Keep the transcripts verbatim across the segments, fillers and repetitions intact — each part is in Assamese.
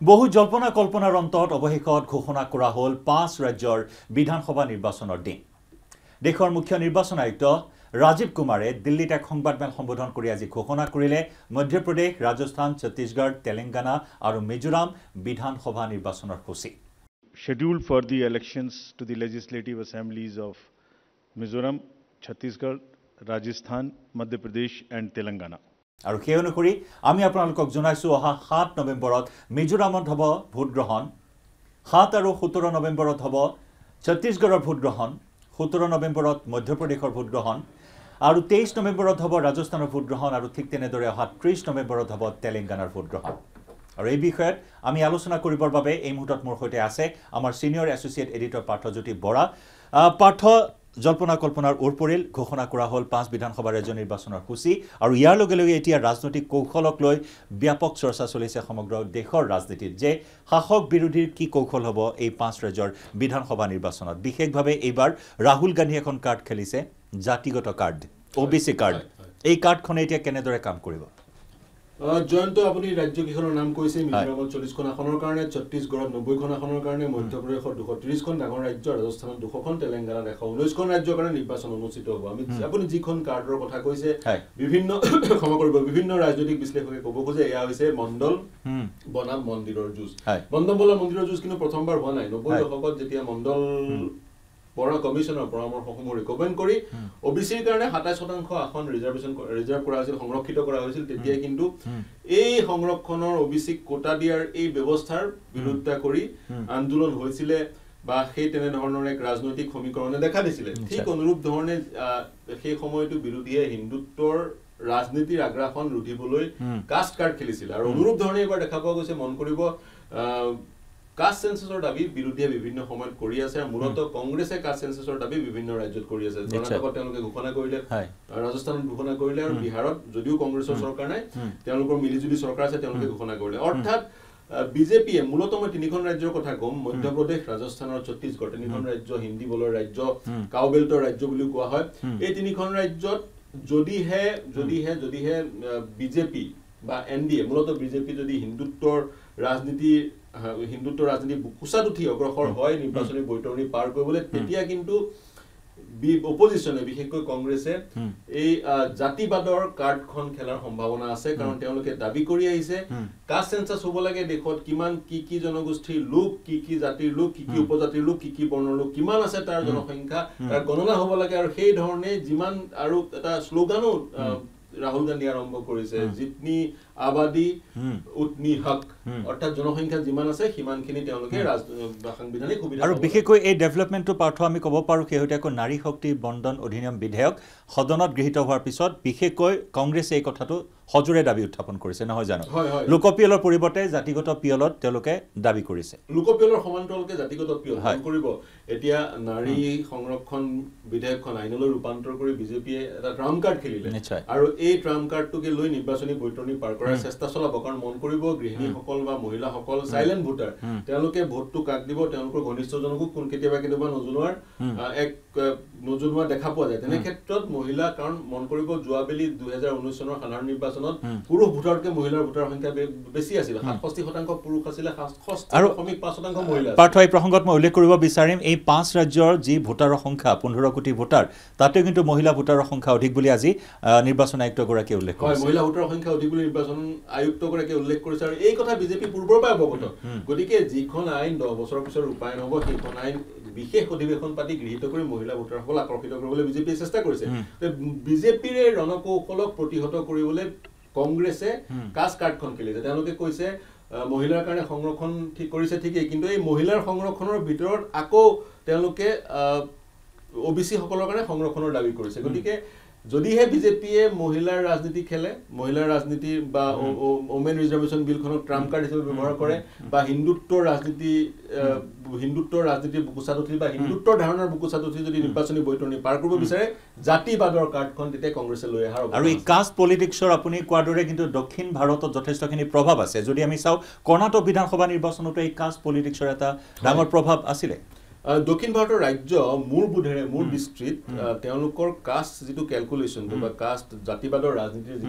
বহু জল্পনা কল্পনাৰ অন্তত অৱশেষত ঘোষণা কৰা হ'ল পাঁচ ৰাজ্যৰ বিধানসভা নিৰ্বাচনৰ দিন। দেশৰ মুখ্য নিৰ্বাচন আয়ুক্ত ৰাজীৱ কুমাৰে দিল্লীত এক সংবাদমেল সম্বোধন কৰি আজি ঘোষণা কৰিলে মধ্যপ্ৰদেশ, ৰাজস্থান, ছত্তীশগড়, তেলেংগানা আৰু মিজোৰাম বিধানসভা নিৰ্বাচনৰ সূচী। Scheduled for the elections to the legislative assemblies of Mizoram, Chhattisgarh, Rajasthan, Madhya Pradesh and Telangana. আৰু সেই অনুসৰি আমি আপোনালোকক জনাইছো অহা সাত নৱেম্বৰত মিজোৰামত হ'ব ভোট গ্ৰহণ, সাত আৰু সোতৰ নৱেম্বৰত হ'ব ছত্তীশগড়ৰ ভোট গ্ৰহণ, সোতৰ নৱেম্বৰত মধ্যপ্ৰদেশৰ ভোট গ্ৰহণ আৰু তেইছ নৱেম্বৰত হ'ব ৰাজস্থানৰ ভোট গ্ৰহণ আৰু ঠিক তেনেদৰে অহা ত্ৰিছ নৱেম্বৰত হ'ব তেলেংগানাৰ ভোট গ্ৰহণ। আৰু এই বিষয়ত আমি আলোচনা কৰিবৰ বাবে এই মুহূৰ্তত মোৰ সৈতে আছে আমাৰ senior associate editor Parthajyoti Bora. Partha, জল্পনা কল্পনাৰ ওপৰিল ঘোষণা কৰা হ'ল পাঁচ বিধানসভা ৰাজ্য নিৰ্বাচনৰ সূচী আৰু ইয়াৰ লগে লগে এতিয়া ৰাজনৈতিক কৌশলক লৈ ব্যাপক চৰ্চা চলিছে সমগ্ৰ দেশৰ ৰাজনীতিত যে শাসক বিৰোধীৰ কি কৌশল হ'ব এই পাঁচ ৰাজ্যৰ বিধানসভা নিৰ্বাচনত। বিশেষভাৱে এইবাৰ ৰাহুল গান্ধী এখন কাৰ্ড খেলিছে, জাতিগত card, O' B C card. এই কাৰ্ডখনে এতিয়া কেনেদৰে কাম কৰিব? জয়ন্ত, আপুনি ৰাজ্যকেইখনৰ নাম কৈছে। মিজোৰামত চল্লিছখন আসনৰ কাৰণে, ছত্তীশগড়ত নব্বৈখন আসনৰ কাৰণে, মধ্যপ্ৰদেশত দুশ ত্ৰিছখন ডাঙৰ ৰাজ্য, ৰাজস্থানত দুশখন, তেলেংগানাত এশ ঊনৈছখন ৰাজ্যৰ কাৰণে নিৰ্বাচন অনুষ্ঠিত হ'ব। আমি আপুনি যিখন কাৰ্ডৰ কথা কৈছে, বিভিন্ন ক্ষমা কৰিব বিভিন্ন ৰাজনৈতিক বিশ্লেষকে ক'ব খোজে এয়া হৈছে মণ্ডল বনাম মন্দিৰৰ যুঁজ। মণ্ডল বনাম মন্দিৰৰ যুঁজ কিন্তু প্ৰথমবাৰ হোৱা নাই। নব্বৈ দশকত যেতিয়া মণ্ডল পৰা কমিশনৰ পৰামৰ্শসমূহ ৰিকমেণ্ড কৰি অ' বি চিৰ কাৰণে সাতাইছ শতাংশ আসন ৰিজাৰ্ভেশ্যন ৰিজাৰ্ভ কৰা হৈছিল, সংৰক্ষিত কৰা হৈছিল। তেতিয়াই কিন্তু এই সংৰক্ষণৰ অ' বি চিক কোটা দিয়াৰ এই ব্যৱস্থাৰ বিৰোধিতা কৰি আন্দোলন হৈছিলে বা সেই তেনেধৰণৰ এক ৰাজনৈতিক সমীকৰণে দেখা দিছিলে। ঠিক অনুৰূপ ধৰণে সেই সময়তো বিৰোধীয়ে হিন্দুত্বৰ ৰাজনীতিৰ আগ্ৰাসন ৰুধিবলৈ কাষ্ট কাৰ্ড খেলিছিল আৰু অনুৰূপ ধৰণে এইবাৰ দেখা পোৱা গৈছে। মন কৰিব, কাষ্ট সেন্সাছৰ দাবী বিৰোধীয়ে বিভিন্ন সময়ত কৰি আছে আৰু মূলতঃ কংগ্ৰেছে কাষ্ট সেন্সাছৰ দাবী বিভিন্ন ৰাজ্যত কৰি আছে। কৰ্ণাটকত তেওঁলোকে ঘোষণা কৰিলে, ৰাজস্থানত ঘোষণা কৰিলে আৰু বিহাৰত যদিও কংগ্ৰেছৰ চৰকাৰ নাই, তেওঁলোকৰ মিলিজুলি চৰকাৰ আছে, তেওঁলোকে ঘোষণা কৰিলে। অৰ্থাৎ বিজেপিয়ে মূলতঃ মই তিনিখন ৰাজ্যৰ কথা ক'ম, মধ্যপ্ৰদেশ, ৰাজস্থান আৰু ছত্তীশগড়, তিনিখন ৰাজ্য হিন্দী বলৰ ৰাজ্য, কাউবেল্টৰ ৰাজ্য বুলিও কোৱা হয়। এই তিনিখন ৰাজ্যত যদিহে যদিহে যদিহে বিজেপি বা এন ডি এ মূলতঃ বিজেপি যদি হিন্দুত্বৰ ৰাজনীতি হিন্দুত্ব ৰাজনীতি বুকুচাত উঠি অগ্ৰসৰ হয় নিৰ্বাচনী বৈতৰণি পাৰ কৰিবলৈ, তেতিয়া কিন্তু অপজিশ্যনে বিশেষকৈ কংগ্ৰেছে এই জাতিবাদৰ কাৰ্ডখন খেলাৰ সম্ভাৱনা আছে। কাৰণ তেওঁলোকে দাবী কৰি আহিছে কাষ্ট সেন্সাছ হ'ব লাগে, দেশত কিমান কি কি জনগোষ্ঠীৰ লোক, কি কি জাতিৰ লোক, কি কি উপজাতিৰ লোক, কি কি বৰ্ণৰ লোক কিমান আছে, তাৰ জনসংখ্যা তাৰ গণনা হ'ব লাগে। আৰু সেই ধৰণে যিমান আৰু এটা শ্লোগানো ৰাহুল গান্ধী আৰম্ভ কৰিছে, জিতনি আবাদী উতনি হক, অৰ্থাৎ জনসংখ্যা যিমান আছে সিমানখিনি তেওঁলোকে সাংবিধানিক সুবিধা। আৰু বিশেষকৈ এই ডেভেলপমেণ্টটো পাৰ্থ আমি ক'ব পাৰোঁ শেহতীয়াকৈ নাৰী শক্তি বন্ধন অধিনিয়ম বিধেয়ক সদনত গৃহীত হোৱাৰ পিছত বিশেষকৈ কংগ্ৰেছে এই কথাটো সজোৰে দাবী উত্থাপন কৰিছে, নহয় জানো? লোকপিয়লৰ পৰিৱৰ্তে জাতিগত পিয়লত তেওঁলোকে দাবী কৰিছে। লোকপিয়লৰ সমান্তৰালকে জাতিগত পিয়ল কৰিব। এতিয়া নাৰী সংৰক্ষণ বিধেয়কখন আইনলৈ ৰূপান্তৰ কৰি বিজেপিয়ে এটা ট্ৰাম্প কাৰ্ড খেলিলে আৰু এই ট্ৰাম্প কাৰ্ডটোকে লৈ নিৰ্বাচনী বৈতৰণি পাৰ কৰাৰ চেষ্টা চলাব। কাৰণ মন কৰিব, গৃহিণীসকল বা মহিলাসকল চাইলেণ্ট ভোটাৰ, তেওঁলোকে ভোটটো কাক দিব, তেওঁলোকৰ ঘনিষ্ঠজনকো কোন কেতিয়াবা কেতিয়াবা নজনোৱাৰ এক নজনোৱা দেখা পোৱা যায়। তেনে ক্ষেত্ৰত মহিলা, কাৰণ মন কৰিব যোৱাবেলি দুহেজাৰ ঊনৈছ চনৰ সাধাৰণ নিৰ্বাচনত পুৰুষ ভোটাৰতকৈ মহিলাৰ ভোটাৰ সংখ্যা বেছি আছিল। সাতষষ্ঠি শতাংশ পুৰুষ আছিলে, সাতষষ্ঠি পাঁচ শতাংশ মহিলা। পাৰ্থ, এই প্ৰসংগত মই উল্লেখ কৰিব বিচাৰিম এই পাঁচ ৰাজ্যৰ যি ভোটাৰৰ সংখ্যা পোন্ধৰ কোটি ভোটাৰ, তাতে কিন্তু মহিলা ভোটাৰৰ সংখ্যা অধিক বুলি আজি নিৰ্বাচন আয়ুক্তগৰাকীয়ে উল্লেখ কৰিছে। মহিলা ভোটাৰৰ সংখ্যা অধিক বুলি নিৰ্বাচন আয়ুক্তগৰাকীয়ে উল্লেখ কৰিছে আৰু এই কথা বিজেপি পূৰ্বৰ পৰাই অৱগত। গতিকে যিখন আইন দহ বছৰৰ পিছত ৰূপায়ণ হ'ব, সেইখন আইন বিশেষ অধিৱেশন পাতি গৃহীত কৰি মহিলা ভোটাৰসকল আকৰ্ষিত কৰিবলৈ বিজেপিয়ে চেষ্টা কৰিছে। বিজেপিৰ এই ৰণকৌশলক প্ৰতিহত কৰিবলৈ কংগ্ৰেছে কাষ্ট কাৰ্ডখন খেলিছে। তেওঁলোকে কৈছে মহিলাৰ কাৰণে সংৰক্ষণ ঠিক কৰিছে ঠিকেই, কিন্তু এই মহিলাৰ সংৰক্ষণৰ ভিতৰত আকৌ তেওঁলোকে অ' বি চি সকলৰ কাৰণে সংৰক্ষণৰ দাবী কৰিছে। গতিকে যদিহে বিজেপিয়ে মহিলাৰ ৰাজনীতি খেলে, মহিলাৰ ৰাজনীতি বা ওমেন ৰিজাৰ্ভেশ্যন বিলখনক ট্ৰাম্প কাৰ্ড হিচাপে ব্যৱহাৰ কৰে বা হিন্দুত্বৰ ৰাজনীতি হিন্দুত্বৰ ৰাজনীতিৰ বুকুচাত উঠি বা হিন্দুত্বৰ ধাৰণাৰ বুকুচাত উঠি যদি নিৰ্বাচনী বৈতৰণি পাৰ কৰিব বিচাৰে, জাতিবাদৰ কাৰ্ডখন তেতিয়া কংগ্ৰেছে লৈ অহাৰ। আৰু এই কাষ্ট পলিটিক্সৰ আপুনি কোৱাৰ দৰে কিন্তু দক্ষিণ ভাৰতত যথেষ্টখিনি প্ৰভাৱ আছে। যদি আমি চাওঁ কৰ্ণাটক বিধানসভা নিৰ্বাচনতো এই কাষ্ট পলিটিক্সৰ এটা ডাঙৰ প্ৰভাৱ আছিলে। দক্ষিণ ভাৰতৰ ৰাজ্য মূৰ বোধেৰে মূৰ দৃষ্টিত তেওঁলোকৰ কাষ্ট যিটো কেলকুলেশ্যনটো বা কাষ্ট জাতিবাদৰ ৰাজনীতিৰ যিটো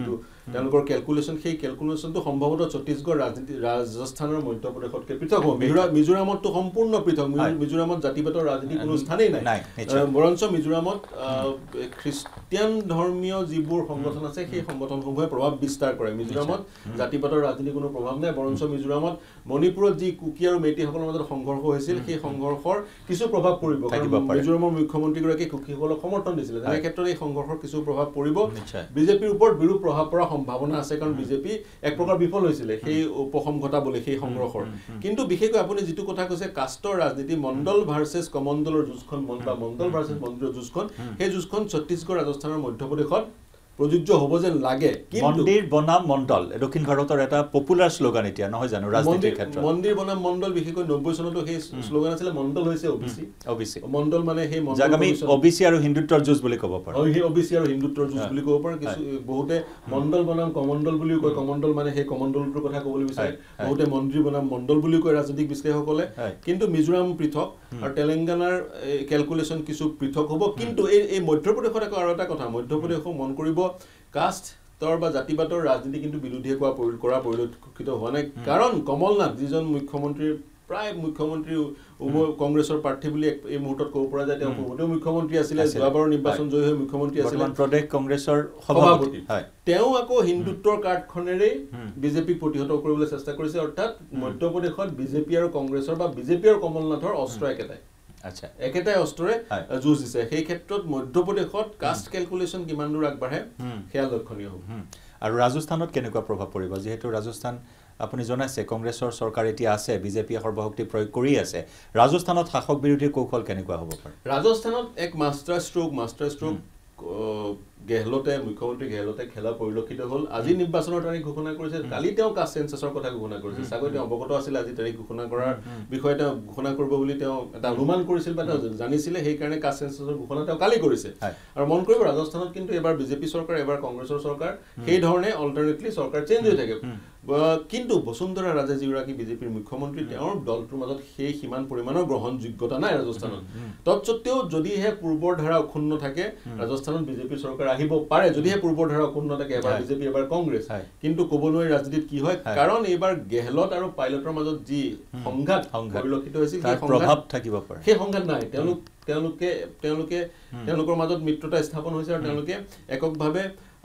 তেওঁলোকৰ ক্যালকুলেশন সেই ক্যালকুলেশনটো সম্ভৱতঃ ছত্তীশগড় ৰাজনীতি ৰাজস্থানৰ মধ্যপ্ৰদেশতকৈ পৃথক হ'ব মিজোৰামতটো সম্পূৰ্ণ পৃথক মিজোৰামত জাতিগত ৰাজনীতি কোনো স্থানেই নাই বৰঞ্চ মিজোৰামত খ্ৰীষ্টিয়ান ধৰ্মীয় যিবোৰ সংগঠন আছে সেই সংগঠনসমূহে প্ৰভাৱ বিস্তাৰ কৰে মিজোৰামত জাতিগত ৰাজনীতি কোনো প্ৰভাৱ নাই বৰঞ্চ মিজোৰামত মণিপুৰত যি কুকি আৰু মেইটিসকলৰ মাজত সংঘৰ্ষ হৈছিল সেই সংঘৰ্ষৰ কিছু প্ৰভাৱ পৰিব কাৰণ মিজোৰামৰ মুখ্যমন্ত্ৰীগৰাকী কুকিসকলক সমৰ্থন দিছিল এই ক্ষেত্ৰত এই সংঘৰ্ষৰ কিছু প্ৰভাৱ পৰিব বিজেপিৰ ওপৰত বিৰূপ প্ৰভাৱ পৰাৰ সম্ভাৱনা আছে কাৰণ বিজেপি এক প্ৰকাৰ বিফল হৈছিল সেই উপশম ঘটাবলৈ সেই সংঘৰ্ষৰ কিন্তু বিশেষকৈ আপুনি যেটো কথা কৈছে কাষ্টৰ ৰাজনীতি মণ্ডল ভাৰ্চেছ কমণ্ডলৰ যুঁজখন মণ্ডল মণ্ডল ভাৰ্চেছ মণ্ডলৰ যুঁজখন সেই যুঁজখন ছত্তীশগড় ৰাজস্থানৰ মধ্যপ্ৰদেশত প্ৰযোজ্য হ'ব যেন লাগে মন্দিৰ বনাম মণ্ডল দক্ষিণ ভাৰতৰ এটা পপুলাৰ শ্লোগান এতিয়া নহয় জানো ৰাজনীতিৰ ক্ষেত্ৰত মন্দিৰ বনাম মণ্ডল বিশেষকৈ নব্বৈ চনতো সেই শ্লোগান আছিল মণ্ডল হৈছে ওবিসি ওবিসি মণ্ডল মানে সেই মণ্ডল যাক আমি ওবিসি আৰু হিন্দুত্বৰ যুঁজ বুলি ক'ব পাৰো হয় সেই ওবিসি আৰু হিন্দুত্বৰ যুঁজ বুলি ক'ব পাৰো কিছু বহুতে মণ্ডল বনাম কমণ্ডল বুলি কয় কমণ্ডল মানে সেই কমণ্ডলটোৰ কথা ক'বলৈ বিচাৰে বহুতে মন্দিৰ বনাম মণ্ডল বুলি কয় ৰাজনৈতিক বিশ্লেষকসকলে কিন্তু মিজোৰাম পৃথক আৰু তেলেংগানাৰ ক্যালকুলেশন কিছু পৃথক হ'ব কিন্তু এই এই মধ্যপ্ৰদেশত আৰু এটা কথা মধ্যপ্ৰদেশক মন কৰিব কাষ্ট তৰ বা জাতিবাদৰ ৰাজনীতি কিন্তু বিৰোধী কৰা কৰা পৰিলক্ষিত হোৱা নাই কাৰণ কমলনাথ যিজন মুখ্যমন্ত্ৰী প্ৰায় মুখ্যমন্ত্ৰী কংগ্ৰেছৰ প্ৰাৰ্থী বুলি এই মুহূৰ্তত ক'ব পৰা যায় তেওঁ পূৰ্বতেও মুখ্যমন্ত্ৰী আছিল যোৱাবাৰৰ নিৰ্বাচন জয়ী হৈ মুখ্যমন্ত্ৰী আছিল প্ৰদেশ কংগ্ৰেছৰ সভাপতি তেওঁ আকৌ হিন্দুত্বৰ কাৰ্ডখনেৰে বিজেপি প্ৰতিহত কৰিবলৈ চেষ্টা কৰিছে অৰ্থাৎ মধ্যপ্ৰদেশত বিজেপি আৰু কংগ্ৰেছৰ বা বিজেপি আৰু কমলনাথৰ অস্ত্ৰ একেটাই আচ্ছা একেটাই অস্ত্ৰে যুঁজ দিছে সেই ক্ষেত্ৰত মধ্যপ্ৰদেশত কাষ্ট ক্যালকুলেশন কিমান দূৰ আগবাঢ়ে সেয়া লক্ষণীয় হ'ব আৰু ৰাজস্থানত কেনেকুৱা প্ৰভাৱ পৰিব যেহেতু ৰাজস্থান আপুনি জনাইছে কংগ্ৰেছৰ চৰকাৰ এতিয়া আছে বিজেপি সৰ্বশক্তি প্ৰয়োগ কৰি আছে ৰাজস্থানত শাসক বিৰোধী কৌশল কেনেকুৱা হ'ব পাৰে ৰাজস্থানত এক মাষ্টাৰ ষ্ট্ৰোক মাষ্টাৰ ষ্ট্ৰোক গেহলতে মুখ্যমন্ত্ৰী গেহলতে খেলা পৰিলক্ষিত হ'ল আজি নিৰ্বাচনৰ তাৰিখ ঘোষণা কৰিছে কালি তেওঁ কাষ্ট সেন্সাছৰ কথা ঘোষণা কৰিছে সাগৰ তেওঁ অৱগত আছিল আজি তাৰিখ ঘোষণা কৰাৰ বিষয়ে তেওঁ ঘোষণা কৰিব বুলি তেওঁ এটা অনুমান কৰিছিল বা তেওঁ জানিছিলে সেই কাৰণে কাষ্ট সেন্সাছৰ ঘোষণা তেওঁ কালি কৰিছে আৰু মন কৰিব ৰাজস্থানত কিন্তু এবাৰ বিজেপি চৰকাৰ এবাৰ কংগ্ৰেছৰ চৰকাৰ সেই ধৰণে অল্টাৰনেটলি চৰকাৰ চেঞ্জ হৈ থাকে কিন্তু বসুন্ধৰা ৰাজে যিগৰাকী বিজেপিৰ মুখ্যমন্ত্ৰী তেওঁৰ দলটোৰ মাজত সেই সিমান পৰিমাণৰ গ্ৰহণযোগ্যতা নাই ৰাজস্থানত তৎসত্ত্বেও যদিহে পূৰ্বৰ ধাৰা অক্ষুণ্ণ থাকে ৰাজস্থানত বিজেপি চৰকাৰ আহিব পাৰে যদিহে পূৰ্বৰ ধাৰা অক্ষুণ্ণ থাকে এবাৰ বিজেপি এবাৰ কংগ্ৰেছ কিন্তু ক'ব নোৱাৰি ৰাজনীতিত কি হয় কাৰণ এইবাৰ গেহলত আৰু পাইলটৰ মাজত যি সংঘাত পৰিলক্ষিত হৈছিল সেই প্ৰভাৱ থাকিব পাৰে সেই সংঘাত নাই তেওঁলোক তেওঁলোকে তেওঁলোকে তেওঁলোকৰ মাজত মিত্ৰতা স্থাপন হৈছে আৰু তেওঁলোকে এককভাৱে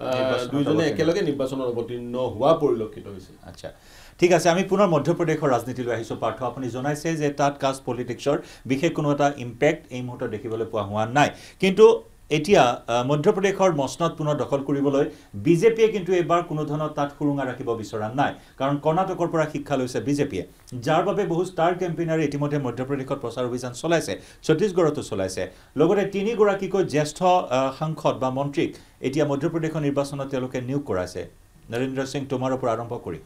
দুইজনে একেলগে নিৰ্বাচনত অৱতীৰ্ণ হোৱা পৰিলক্ষিত হৈছে আচ্ছা ঠিক আছে আমি পুনৰ মধ্যপ্ৰদেশৰ ৰাজনীতিলৈ আহিছো পাৰ্থ আপুনি জনাইছে যে তাত কাষ্ট পলিটিক্সৰ বিশেষ কোনো এটা ইম্পেক্ট এই মুহূৰ্তত দেখিবলৈ পোৱা হোৱা নাই কিন্তু এতিয়া মধ্যপ্ৰদেশৰ মসনদ পুনৰ দখল কৰিবলৈ বিজেপিয়ে কিন্তু এবাৰ কোনো ধৰণৰ তাত সুৰুঙা ৰাখিব বিচৰা নাই কাৰণ কৰ্ণাটকৰ পৰা শিক্ষা লৈছে বিজেপিয়ে যাৰ বাবে বহু ষ্টাৰ কেম্পেইনাৰে ইতিমধ্যে মধ্যপ্ৰদেশত প্ৰচাৰ অভিযান চলাইছে ছত্তীশগড়তো চলাইছে লগতে তিনি গৰাকীকৈ জ্যেষ্ঠ সাংসদ বা মন্ত্ৰীক এতিয়া মধ্যপ্ৰদেশৰ নিৰ্বাচনত তেওঁলোকে নিয়োগ কৰাইছে নৰেন্দ্ৰ সিং টোমাৰৰ পৰা আৰম্ভ কৰি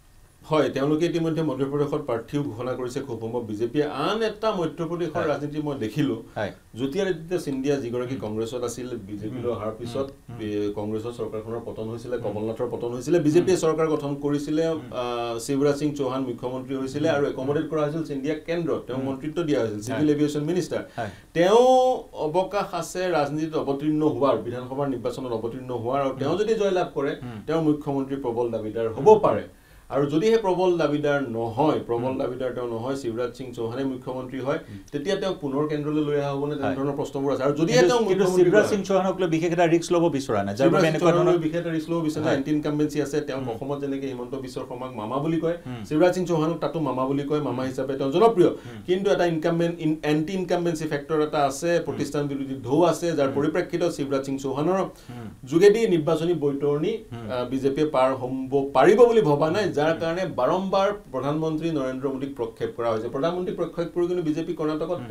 হয় তেওঁলোকে ইতিমধ্যে মধ্যপ্ৰদেশত প্ৰাৰ্থীও ঘোষণা কৰিছে খুব সম্ভৱ বিজেপিয়ে আন এটা মধ্যপ্ৰদেশৰ ৰাজনীতি মই দেখিলো জ্যোতিৰাদিত্য সিন্ধিয়া যিগৰাকী কংগ্ৰেছত আছিল বিজেপিলৈ অহাৰ পিছত কংগ্ৰেছৰ চৰকাৰখনৰ পতন হৈছিলে কমলনাথৰ পতন হৈছিলে বিজেপিয়ে চৰকাৰ গঠন কৰিছিলে শিৱৰাজ সিং চৌহান মুখ্যমন্ত্ৰী হৈছিলে আৰু একমোডেট কৰা হৈছিল সিন্ধিয়াক কেন্দ্ৰত তেওঁ মন্ত্ৰিত্ব দিয়া হৈছিল চিভিল এভিয়েশ্যন মিনিষ্টাৰ তেওঁ অৱকাশ আছে ৰাজনীতিত অৱতীৰ্ণ হোৱাৰ বিধানসভাৰ নিৰ্বাচনত অৱতীৰ্ণ হোৱাৰ আৰু তেওঁ যদি জয়লাভ কৰে তেওঁ মুখ্যমন্ত্ৰী প্ৰবল দাবীদাৰ হ'ব পাৰে আৰু যদিহে প্ৰবল দাবীদাৰ নহয় প্ৰবল দাবীদাৰ তেওঁ নহয় শিৱৰাজ সিং চৌহানে মুখ্যমন্ত্ৰী হয় তেতিয়া তেওঁ পুনৰ কেন্দ্ৰলৈ লৈ অহা হ'বনে তেনে ধৰণৰ প্ৰশ্নবোৰ আছে আৰু যদিহে তেওঁ শিৱৰাজ সিং চৌহানক লৈ বিশেষ এটা ৰিস্ক ল'ব বিচৰা নাই যাৰ বাবে এনেকুৱা ধৰণৰ বিশেষ এটা ৰিস্ক ল'ব বিচৰা এণ্টি ইনকাম্বেন্সি আছে তেওঁ অসমত যেনেকৈ হিমন্ত বিশ্ব শৰ্মাক মামা বুলি কয় শিৱৰাজ সিং চৌহানক তাতো মামা বুলি কয় মামা হিচাপে তেওঁ জনপ্ৰিয় কিন্তু এটা ইনকাম্বেন্ট এণ্টি ইনকাম্বেন্সি ফেক্টৰ এটা আছে প্ৰতিষ্ঠান বিৰোধী ঢৌ আছে যাৰ পৰিপ্ৰেক্ষিতত শিৱৰাজ সিং চৌহানৰ যোগেদি নিৰ্বাচনী বৈতৰণি বিজেপিয়ে পাৰ হ'ব পাৰিব বুলি ভবা নাই যাৰ কাৰণে বাৰম্বাৰ প্ৰধানমন্ত্ৰী নৰেন্দ্ৰ মোদীক প্ৰক্ষেপ কৰা হৈছে প্ৰধানমন্ত্ৰী প্ৰক্ষেপ কৰি কিন্তু বিজেপি কৰ্ণাটকত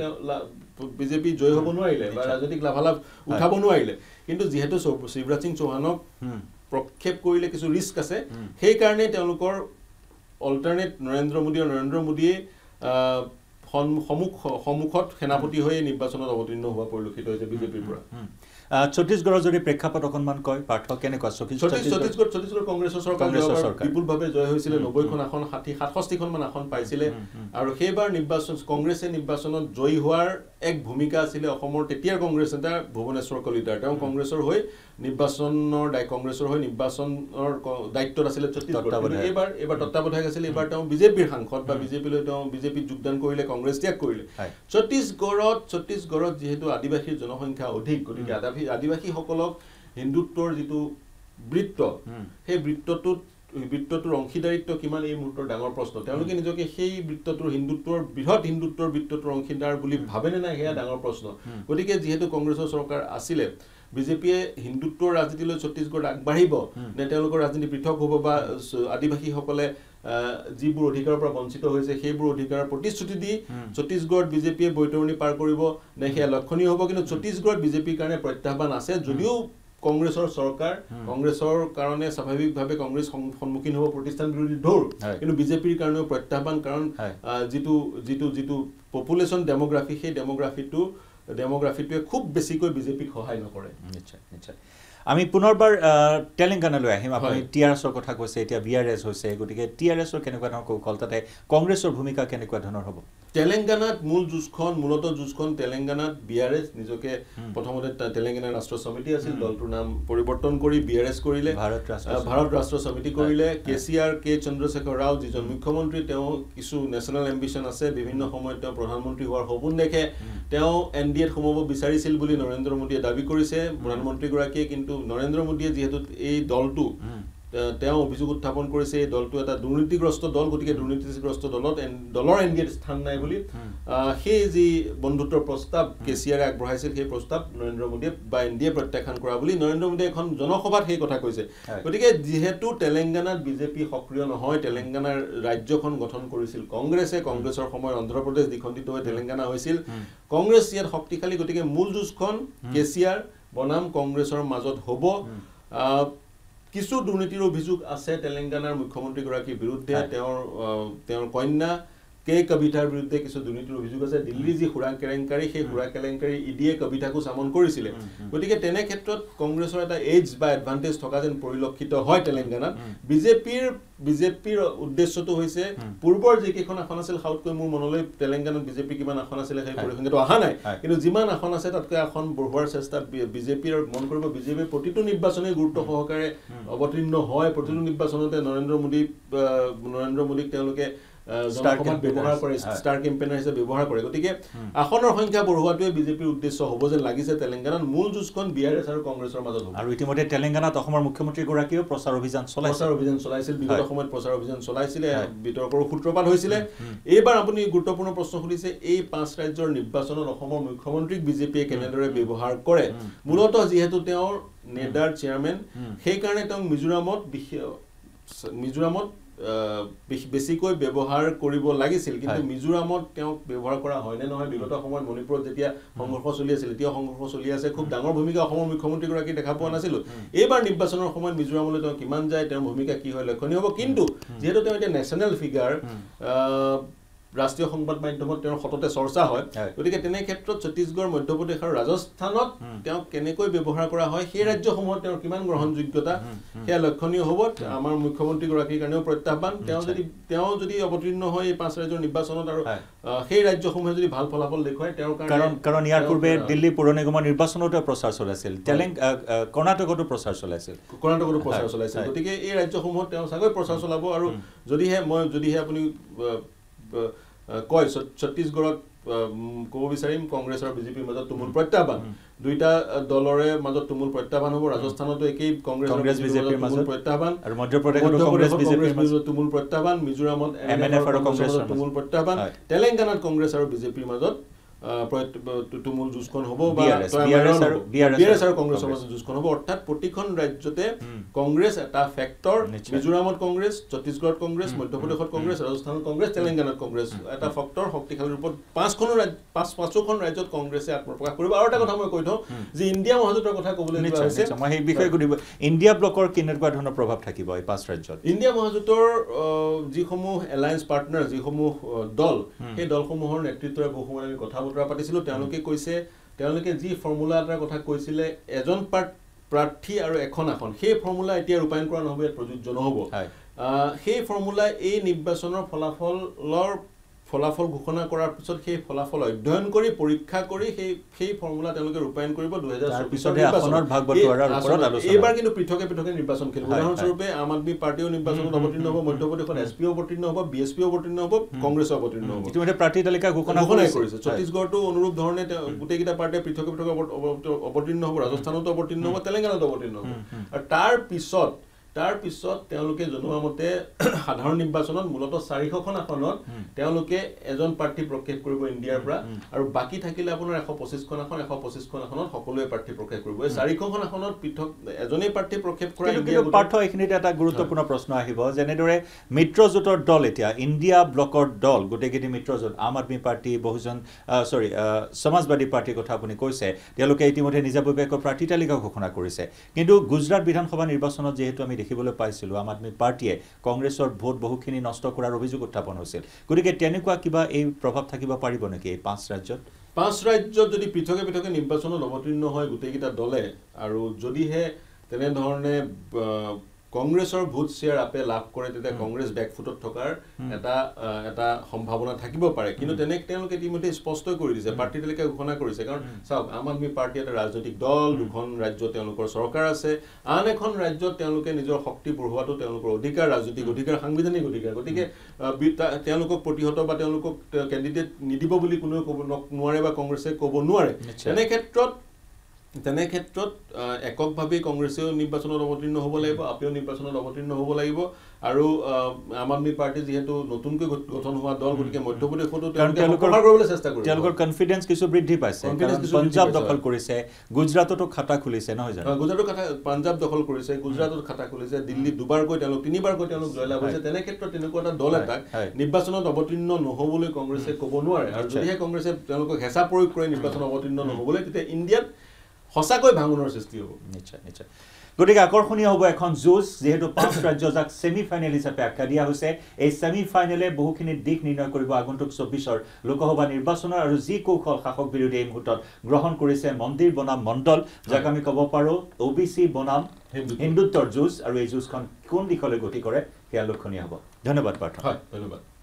বিজেপি জয় হ'ব নোৱাৰিলে বা ৰাজনৈতিক লাভালাভ উঠাব নোৱাৰিলে কিন্তু যিহেতু শিৱৰাজ সিং চৌহানক প্ৰক্ষেপ কৰিলে কিছু ৰিস্ক আছে সেই কাৰণে তেওঁলোকৰ অল্টাৰনেট নৰেন্দ্ৰ মোদী আৰু নৰেন্দ্ৰ মোদীয়ে সন্মুখ সন্মুখত সেনাপতি হৈ নিৰ্বাচনত অৱতীৰ্ণ হোৱা পৰিলক্ষিত হৈছে বিজেপিৰ পৰা ছত্তীশগড়ৰ যদি প্ৰেক্ষাপট অকণমান কয় পাৰ্থ কেনেকুৱা ছত্তীশগড় ছত্তীশগড় কংগ্ৰেছৰ চৰকাৰ বিপুলভাৱে জয় হৈছিলে নব্বৈখন আসন ষাঠি সাতষষ্ঠিখন মান আসন পাইছিলে আৰু সেইবাৰ নিৰ্বাচন কংগ্ৰেছে নিৰ্বাচনত জয়ী হোৱাৰ এক ভূমিকা আছিলে অসমৰ তেতিয়াৰ কংগ্ৰেছ নেতা ভুৱনেশ্বৰ কলিতাৰ তেওঁ কংগ্ৰেছৰ হৈ নিৰ্বাচনৰ দায় কংগ্ৰেছৰ হৈ নিৰ্বাচনৰ দায়িত্বত আছিলে ছত্তীশগড় এইবাৰ এইবাৰ তত্ত্বাৱধায়ক আছিলে এইবাৰ তেওঁ বিজেপিৰ সাংসদ বা বিজেপিলৈ তেওঁ বিজেপিত যোগদান কৰিলে কংগ্ৰেছ ত্যাগ কৰিলে ছত্তীশগড়ত ছত্তীশগড়ত যিহেতু আদিবাসীৰ জনসংখ্যা অধিক গতিকে আদিবাসীসকলক হিন্দুত্বৰ যিটো বৃত্ত সেই বৃত্তটোত বৃত্তটোৰ অংশীদাৰিত্ব কিমান এই মুহূৰ্তৰ ডাঙৰ প্ৰশ্ন তেওঁলোকে নিজকে সেই বৃত্তটোৰ হিন্দুত্বৰ বৃহৎ হিন্দুত্বৰ বৃত্তটোৰ অংশীদাৰ বুলি ভাবেনে নাই সেয়া ডাঙৰ প্ৰশ্ন গতিকে যিহেতু কংগ্ৰেছৰ চৰকাৰ আছিলে বিজেপিয়ে হিন্দুত্বৰ ৰাজনীতিলৈ ছত্তীশগড় আগবাঢ়িব নে তেওঁলোকৰ ৰাজনীতি পৃথক হ'ব বা আদিবাসীসকলে যিবোৰ অধিকাৰৰ পৰা বঞ্চিত হৈছে সেইবোৰ অধিকাৰৰ প্ৰতিশ্ৰুতি দি ছত্তীশগড়ত বিজেপিয়ে বৈতৰণি পাৰ কৰিব নে সেয়া লক্ষণীয় হ'ব কিন্তু ছত্তীশগড়ত বিজেপিৰ কাৰণে প্ৰত্যাহ্বান আছে যদিও কংগ্ৰেছৰ চৰকাৰ কংগ্ৰেছৰ কাৰণে স্বাভাৱিকভাৱে কংগ্ৰেছ সন্মুখীন হ'ব প্ৰতিষ্ঠান বিৰোধী ঢৌৰ কিন্তু বিজেপিৰ কাৰণেও প্ৰত্যাহ্বান কাৰণ যিটো যিটো যিটো পপুলেশ্যন ডেমোগ্ৰাফি সেই ডেমোগ্ৰাফিটো ডেমোগ্ৰাফিটোৱে খুব বেছিকৈ বিজেপিক সহায় নকৰে নিশ্চয় নিশ্চয় আমি পুনৰবাৰ তেলেংগানালৈ আহিম আপুনি টি আৰ এছৰ কথা কৈছে এতিয়া বি আৰ এছ হৈছে গতিকে টি আৰ এছৰ কেনেকুৱা ধৰণৰ কৌশল তাতে কংগ্ৰেছৰ ভূমিকা কেনেকুৱা ধৰণৰ হ'ব তেলেংগানাত মূল যুঁজখন মূলতঃ যুঁজখন তেলেংগানাত বি আৰ এছ নিজকে প্ৰথমতে তেলেংগানা ৰাষ্ট্ৰ সমিতি আছিল দলটোৰ নাম পৰিৱৰ্তন কৰি বি আৰ এছ কৰিলে ভাৰত ৰাষ্ট্ৰ সমিতি কৰিলে K C R K Chandrashekar Rao যিজন মুখ্যমন্ত্ৰী তেওঁ কিছু নেশ্যনেল এম্বিশ্যন আছে বিভিন্ন সময়ত তেওঁ প্ৰধানমন্ত্ৰী হোৱাৰ সপোন দেখে তেওঁ এন ডি এত সোমাব বিচাৰিছিল বুলি নৰেন্দ্ৰ মোদীয়ে দাবী কৰিছে প্ৰধানমন্ত্ৰীগৰাকীয়ে কিন্তু নৰেন্দ্ৰ মোদীয়ে যিহেতু এই দলটো তেওঁ অভিযোগ উত্থাপন কৰিছে এই দলটো এটা দুৰ্নীতিগ্ৰস্ত দল গতিকে দুৰ্নীতিগ্ৰস্ত দলত দলৰ এন ডি এত স্থান নাই বুলি সেই যি বন্ধুত্বৰ প্ৰস্তাৱ কে চি আৰে আগবঢ়াইছিল সেই প্ৰস্তাৱ নৰেন্দ্ৰ মোদীয়ে বা এন ডি এ প্ৰত্যাখ্যান কৰা বুলি নৰেন্দ্ৰ মোদীয়ে এখন জনসভাত সেই কথা কৈছে গতিকে যিহেতু তেলেংগানাত বিজেপি সক্ৰিয় নহয় তেলেংগানাৰ ৰাজ্যখন গঠন কৰিছিল কংগ্ৰেছে কংগ্ৰেছৰ সময়ত অন্ধ্ৰপ্ৰদেশ দ্বিখণ্ডিত হৈ তেলেংগানা হৈছিল কংগ্ৰেছ ইয়াত শক্তিশালী গতিকে মূল যুঁজখন কে চি আৰ বনাম কংগ্ৰেছৰ মাজত হ'ব কিছু দুৰ্নীতিৰ অভিযোগ আছে তেলেংগানাৰ মুখ্যমন্ত্ৰীগৰাকীৰ বিৰুদ্ধে তেওঁৰ তেওঁৰ কন্যা কে কবিতাৰ বিৰুদ্ধে কিছু দুৰ্নীতিৰ অভিযোগ আছে দিল্লীৰ যি সুৰা কেলেংকাৰী সেই সুৰা কেলেংকাৰী ইডিয়ে কবিতাকো চামন কৰিছিলে গতিকে তেনে ক্ষেত্ৰত কংগ্ৰেছৰ এটা এজ বা এডভান্টেজ থকা যেন পৰিলক্ষিত হয় তেলেংগানাত বিজেপিৰ বিজেপিৰ উদ্দেশ্যটো হৈছে পূৰ্বৰ যিকেইখন আসন আছিল সাউতকৈ মোৰ মনলৈ তেলেংগানাত বিজেপি কিমান আসন আছিলে সেই পৰিসংখ্যাটো অহা নাই কিন্তু যিমান আসন আছে তাতকৈ আসন বঢ়োৱাৰ চেষ্টা বিজেপিৰ মন কৰিব বিজেপিৰ প্ৰতিটো নিৰ্বাচনে গুৰুত্ব সহকাৰে অৱতীৰ্ণ হয় প্ৰতিটো নিৰ্বাচনতে নৰেন্দ্ৰ মোদী নৰেন্দ্ৰ মোদীক তেওঁলোকে ব্যৱহাৰ কৰে ষ্টাৰ কেম্পেইনাৰ হিচাপে ব্যৱহাৰ কৰে গতিকে আসনৰ সংখ্যা বঢ়োৱাটোৱে বিজেপিৰ উদ্দেশ্য হ'ব যেন লাগিছে তেলেংগানাত মূল যুঁজখন বি আৰ এছ আৰু কংগ্ৰেছৰ মাজত হ'ব আৰু ইতিমধ্যে তেলেংগানাত অসমৰ মুখ্যমন্ত্ৰীগৰাকীয়েও প্ৰচাৰ অভিযান চলাইছে প্ৰচাৰ অভিযান চলাইছিল বিগত সময়ত প্ৰচাৰ অভিযান চলাইছিলে বিতৰ্কৰ সূত্ৰপাত হৈছিলে এইবাৰ আপুনি গুৰুত্বপূৰ্ণ প্ৰশ্ন সুধিছে এই পাঁচ ৰাজ্যৰ নিৰ্বাচনত অসমৰ মুখ্যমন্ত্ৰীক বিজেপিয়ে কেনেদৰে ব্যৱহাৰ কৰে মূলতঃ যিহেতু তেওঁৰ নেডাৰ চেয়াৰমেন সেইকাৰণে তেওঁ মিজোৰামত মিজোৰামত বেছিকৈ ব্যৱহাৰ কৰিব লাগিছিল কিন্তু মিজোৰামত তেওঁক ব্যৱহাৰ কৰা হয়নে নহয় বিগত সময়ত মণিপুৰত যেতিয়া সংঘৰ্ষ চলি আছিল এতিয়া সংঘৰ্ষ চলি আছে খুব ডাঙৰ ভূমিকা অসমৰ মুখ্যমন্ত্ৰীগৰাকী দেখা পোৱা নাছিলোঁ এইবাৰ নিৰ্বাচনৰ সময়ত মিজোৰামলৈ তেওঁ কিমান যায় তেওঁৰ ভূমিকা কি হয় লক্ষণীয় হ'ব কিন্তু যিহেতু তেওঁ এতিয়া নেশ্যনেল ফিগাৰ ৰাষ্ট্ৰীয় সংবাদ মাধ্যমত তেওঁৰ সততে চৰ্চা হয় গতিকে তেনে ক্ষেত্ৰত ছত্তীশগড় মধ্যপ্ৰদেশ আৰু ৰাজস্থানত তেওঁক কেনেকৈ ব্যৱহাৰ কৰা হয় সেই ৰাজ্যসমূহত তেওঁৰ কিমান গ্ৰহণযোগ্যতা সেয়া লক্ষণীয় হ'ব আমাৰ মুখ্যমন্ত্ৰীগৰাকীৰ কাৰণেও প্ৰত্যাহ্বান তেওঁ যদি তেওঁ যদি অৱতীৰ্ণ হয় এই পাঁচ ৰাজ্যৰ নিৰ্বাচনত আৰু সেই ৰাজ্যসমূহে যদি ভাল ফলাফল দেখুৱায় তেওঁৰ কাৰণ কাৰণ ইয়াৰ পূৰ্বে দিল্লী পৌৰ নিগমৰ নিৰ্বাচনতো প্ৰচাৰ চলাইছিল তেলেং কৰ্ণাটকতো প্ৰচাৰ চলাইছিল কৰ্ণাটকতো প্ৰচাৰ চলাইছিল গতিকে এই ৰাজ্যসমূহত তেওঁ চাগৈ প্ৰচাৰ চলাব আৰু যদিহে মই যদিহে আপুনি কয় ছত্তীশগড়ত ক'ব বিচাৰিম কংগ্ৰেছ আৰু বিজেপিৰ মাজত তুমুল প্ৰত্যাহ্বান দুইটা দলৰে মাজত তুমুল প্ৰত্যাহ্বান হ'ব ৰাজস্থানতো একেই কংগ্ৰেছ বিজেপিৰ মাজত প্ৰত্যাহ্বান আৰু মধ্যপ্ৰদেশত কংগ্ৰেছ বিজেপিৰ মাজত তুমুল প্ৰত্যাহ্বান মিজোৰামত এম এন এফ আৰু কংগ্ৰেছৰ তুমুল প্ৰত্যাহ্বান তেলেংগানাত কংগ্ৰেছ আৰু বিজেপিৰ মাজত তুমুল যুঁজখন হ'ব বা বি আৰ এছ আৰু কংগ্ৰেছৰ মাজত যুঁজখন হ'ব অৰ্থাৎ প্ৰতিখন ৰাজ্যতে কংগ্ৰেছ এটা ফেক্টৰ মিজোৰামত কংগ্ৰেছ ছত্তীশগড়ত কংগ্ৰেছ মধ্যপ্ৰদেশত কংগ্ৰেছ ৰাজস্থানত কংগ্ৰেছ তেলেংগানাত কংগ্ৰেছ এটা ফেক্টৰ শক্তিশালী ৰূপত পাঁচখনো পাঁচ পাঁচোখন ৰাজ্যত কংগ্ৰেছে আত্মপ্ৰকাশ কৰিব আৰু এটা কথা মই কৈ থওঁ যে ইণ্ডিয়া মহাজোঁটৰ কথা ক'বলৈ যোৱা হৈছে মই সেই বিষয়ে সুধিব ইণ্ডিয়া ব্লকৰ কেনেকুৱা ধৰণৰ প্ৰভাৱ থাকিব এই পাঁচ ৰাজ্যত ইণ্ডিয়া মহাজোঁটৰ যিসমূহ এলায়েন্স পাৰ্টনাৰ যিসমূহ দল সেই দলসমূহৰ নেতৃত্বৰে বহু সময় আমি কথা বতৰা পাতিছিলোঁ তেওঁলোকে কৈছে তেওঁলোকে যি ফৰ্মুলা এটাৰ কথা কৈছিলে এজন প্ৰাৰ্থী আৰু এখন আসন সেই ফৰ্মুলা এতিয়া ৰূপায়ণ কৰা নহ'ব ইয়াত প্ৰযোজ্য নহ'ব সেই ফৰ্মুলা এই নিৰ্বাচনৰ ফলাফলৰ ফলাফল ঘোষণা কৰাৰ পিছত সেই ফলাফল অধ্যয়ন কৰি পৰীক্ষা কৰি সেই সেই ফৰ্মুলা তেওঁলোকে ৰূপায়ণ কৰিব দুই হাজাৰ চৌবিশ পিছতে আসনৰ ভাগ বটোৱাৰাৰ ওপৰত আলোচনা এইবাৰ কিন্তু পৃথকে পৃথকে নিৰ্বাচন খেলিব উদাহৰণস্বৰূপে আম আদমি পাৰ্টিও নিৰ্বাচনত অৱতীৰ্ণ হ'ব মধ্যপ্ৰদেশত এছপি অৱতীৰ্ণ হ'ব বিএছপি অৱতীৰ্ণ হ'ব কংগ্ৰেছ অৱতীৰ্ণ হ'ব ইতিমধ্যে প্ৰাৰ্থী তালিকা ঘোষণা কৰিছে ছত্তীশগড়তো অনুৰূপ ধৰণে গোটেইকেইটা পাৰ্টিয়ে পৃথকে পৃথকে অৱতীৰ্ণ হ'ব ৰাজস্থানতো অৱতীৰ্ণ হ'ব তেলেংগানাতো অৱতীৰ্ণ হ'ব আৰু তাৰ পিছত তাৰ পিছত তেওঁলোকে জনোৱা মতে সাধাৰণ নিৰ্বাচনত মূলতঃ চাৰিশখন আসনত তেওঁলোকে এজন প্ৰাৰ্থী প্ৰক্ষেপ কৰিব ইণ্ডিয়াৰ পৰা আৰু বাকি থাকিলে আপোনাৰ এশ পঁচিছখন আসন এশ পঁচিছখন আসনত সকলোৱে প্ৰাৰ্থী প্ৰক্ষেপ কৰিব এই চাৰিশখন আসনত পৃথক এজনেই প্ৰাৰ্থী প্ৰক্ষেপ কৰা ইণ্ডিয়া পাৰ্থ এইখিনিতে এটা গুৰুত্বপূৰ্ণ প্ৰশ্ন আহিব যেনেদৰে মিত্ৰজোঁটৰ দল এতিয়া ইণ্ডিয়া ব্লকৰ দল গোটেইকেইটি মিত্ৰজোঁট আম আদমি পাৰ্টি বহুজন সৰি সমাজবাদী পাৰ্টিৰ কথা আপুনি কৈছে তেওঁলোকে ইতিমধ্যে নিজাববীয়াকৈ প্ৰাৰ্থী তালিকা ঘোষণা কৰিছে কিন্তু গুজৰাট বিধানসভা নিৰ্বাচনত যেহেতু আমি দেখিবলৈ পাইছিলো আম আদমি পাৰ্টিয়ে কংগ্ৰেছৰ ভোট বহুখিনি নষ্ট কৰাৰ অভিযোগ উত্থাপন হৈছিল গতিকে তেনেকুৱা কিবা এই প্ৰভাৱ থাকিব পাৰিব নেকি এই পাঁচ ৰাজ্যত পাঁচ ৰাজ্যত যদি পৃথকে পৃথকে নিৰ্বাচনত অৱতীৰ্ণ হয় গোটেইকেইটা দলে আৰু যদিহে তেনেধৰণে কংগ্ৰেছৰ ভোট শ্বেয়াৰ আপে লাভ কৰে তেতিয়া কংগ্ৰেছ বেকফুটত থকাৰ এটা এটা সম্ভাৱনা থাকিব পাৰে কিন্তু তেনে তেওঁলোকে ইতিমধ্যে স্পষ্ট কৰি দিছে পাৰ্টি তালিকা ঘোষণা কৰিছে কাৰণ চাওক আম আদমি পাৰ্টি এটা ৰাজনৈতিক দল দুখন ৰাজ্যত তেওঁলোকৰ চৰকাৰ আছে আন এখন ৰাজ্যত তেওঁলোকে নিজৰ শক্তি বঢ়োৱাটো তেওঁলোকৰ অধিকাৰ ৰাজনৈতিক অধিকাৰ সাংবিধানিক অধিকাৰ গতিকে তেওঁলোকক প্ৰতিহত বা তেওঁলোকক কেণ্ডিডেট নিদিব বুলি কোনেও ক'ব নোৱাৰে বা কংগ্ৰেছে ক'ব নোৱাৰে তেনে ক্ষেত্ৰত তেনে ক্ষেত্ৰত এককভাৱে কংগ্ৰেছেও নিৰ্বাচনত অৱতীৰ্ণ হ'ব লাগিব আপেও নিৰ্বাচনত অৱতীৰ্ণ হ'ব লাগিব আৰু আম আদমি পাৰ্টি যেহেতু নতুনকৈ গঠন হোৱা দল গতিকে মধ্যপ্ৰদেশতো তেওঁলোকে কৰিবলৈ চেষ্টা কৰিছে তেওঁলোকৰ কনফিডেন্স কিছু বৃদ্ধি পাইছে পঞ্জাব দখল কৰিছে গুজৰাটতো খাতা খুলিছে নহয় জানো গুজৰাটৰ খাতা পঞ্জাব দখল কৰিছে গুজৰাটত খাতা খুলিছে দিল্লী দুবাৰকৈ তেওঁলোক তিনিবাৰকৈ তেওঁলোক জয়লাভ হৈছে তেনে ক্ষেত্ৰত তেনেকুৱা এটা দল এটাক নিৰ্বাচনত অৱতীৰ্ণ নহ'বলৈ কংগ্ৰেছে ক'ব নোৱাৰে আৰু যদিহে কংগ্ৰেছে তেওঁলোকক হেঁচা প্ৰয়োগ কৰি নিৰ্বাচনত অৱতীৰ্ণ নহ'বলৈ তেতিয়া ইণ্ডিয়াত সঁচাকৈ ভাঙোনৰ সৃষ্টি হ'ব নিশ্চয় নিশ্চয় গতিকে আকৰ্ষণীয় হ'ব এখন যুঁজ যিহেতু পাঁচ ৰাজ্য যাক ছেমি ফাইনেল হিচাপে আখ্যা দিয়া হৈছে এই ছেমি ফাইনেলে বহুখিনি দিশ নিৰ্ণয় কৰিব আগন্তুক চৌবিছৰ লোকসভা নিৰ্বাচনৰ আৰু যি কৌশল শাসক বিৰোধী এই মুহূৰ্তত গ্ৰহণ কৰিছে মন্দিৰ বনাম মণ্ডল যাক আমি ক'ব পাৰোঁ অ' বি চি বনাম হিন্দুত্বৰ যুঁজ আৰু এই যুঁজখন কোন দিশলৈ গতি কৰে সেয়া লক্ষণীয় হ'ব ধন্যবাদ পাৰ্থ হয় ধন্যবাদ